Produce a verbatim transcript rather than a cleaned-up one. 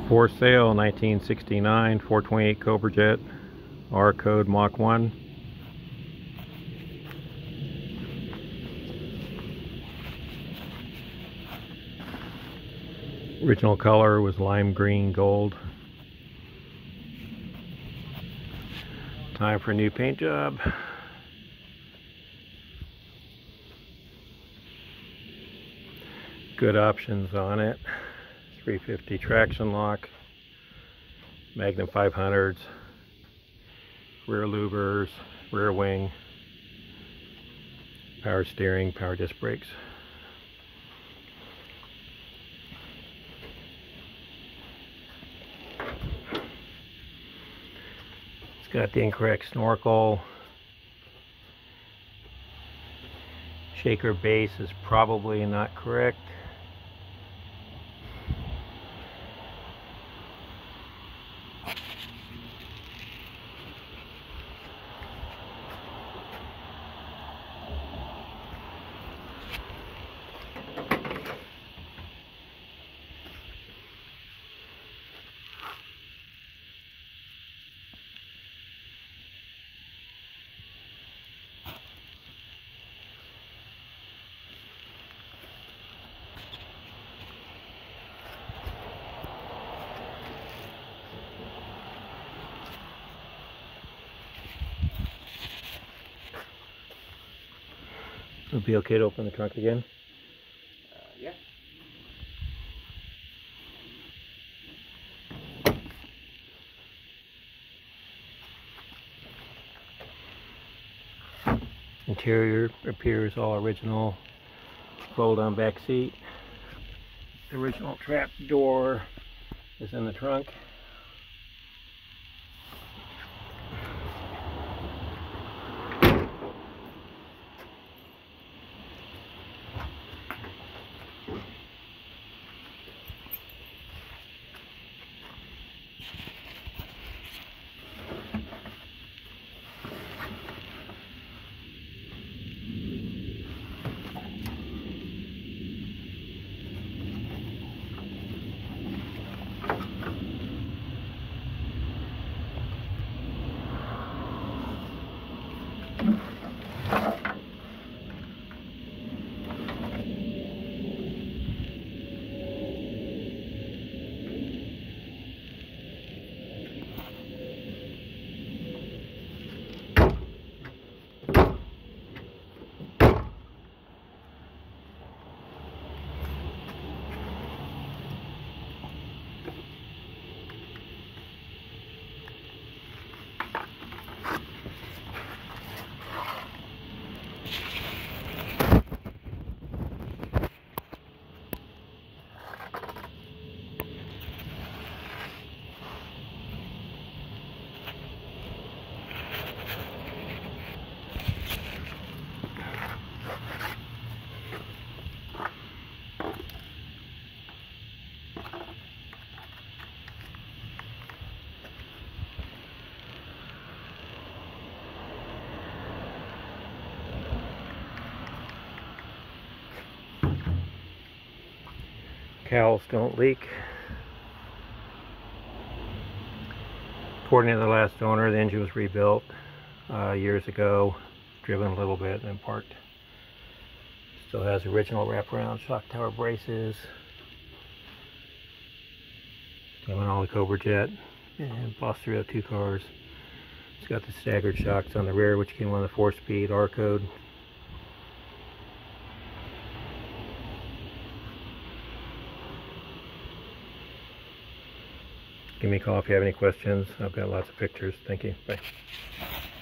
For sale, nineteen sixty-nine, four twenty-eight Cobra Jet, R code Mach one. Original color was lime green gold. Time for a new paint job. Good options on it. three fifty traction lock, Magnum five hundreds, rear louvers, rear wing, power steering, power disc brakes. It's got the incorrect snorkel. Shaker base is probably not correct. It'll be okay to open the trunk again? Uh, yeah. Interior appears all original. Fold on back seat. The original trap door is in the trunk. Cowls don't leak. According to the last owner, the engine was rebuilt uh, years ago, driven a little bit and then parked. Still has original wraparound shock tower braces. Came on all the Cobra Jet and Boss three oh two cars. It's got the staggered shocks on the rear, which came on the four speed R code. Give me a call if you have any questions. I've got lots of pictures. Thank you. Bye.